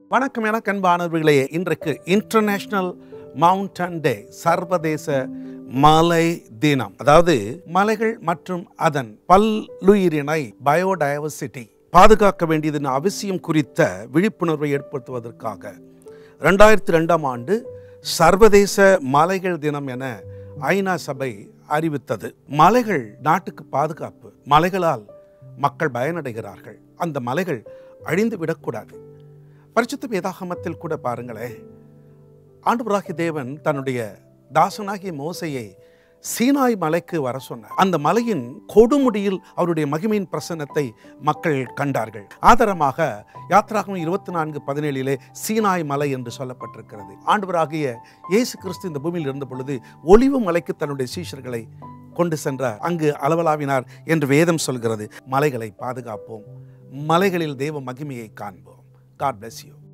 வணக்கம் என அன்பானவர்களே, இன்றைக்கு இன்டர்நேஷனல் மவுண்டன் டே, சர்வதேச மலை தினம். அதாவது மலைகள் மற்றும் அதன் பல்லுயிரினை பயோடைவர்சிட்டி பாதுகாக்க வேண்டியதன் அவசியம் குறித்த விழிப்புணர்வை ஏற்படுத்துவதற்காக 2002ஆம் ஆண்டு சர்வதேச மலைகள் தினம் என ஐநா சபை அறிவித்தது. மலைகள் நாட்டுக்கு பாதுகாப்பு. மலைகளால் மக்கள் பயனடைகிறார்கள். அந்த மலைகள் அழிந்து விடக்கூடாது. பரிசுத்த வேதாகமத்தில் கூட பாருங்களேன், ஆண்டவராகிய தேவன் தன்னுடைய தாசனாகிய மோசையை சீனாய் மலைக்கு வர சொன்னார். அந்த மலையின் கொடுமுடியில் அவருடைய மகிமையின் பிரசன்னத்தை மக்கள் கண்டார்கள். ஆதாரமாக யாத்திராகமம் 24:17 சீனாய் மலை என்று சொல்லப்பட்டிருக்கிறது. ஆண்டவராகிய இயேசு கிறிஸ்து இந்த பூமியில் இருந்த பொழுது ஒலிவு மலைக்கு தன்னுடைய சீஷர்களை கொண்டு சென்றார். அங்கு அளவலாவினார் என்று வேதம் சொல்கிறது. மலைகளை பாதுகாப்போம். மலைகளில் தேவ மகிமையை காண்போம். God bless you.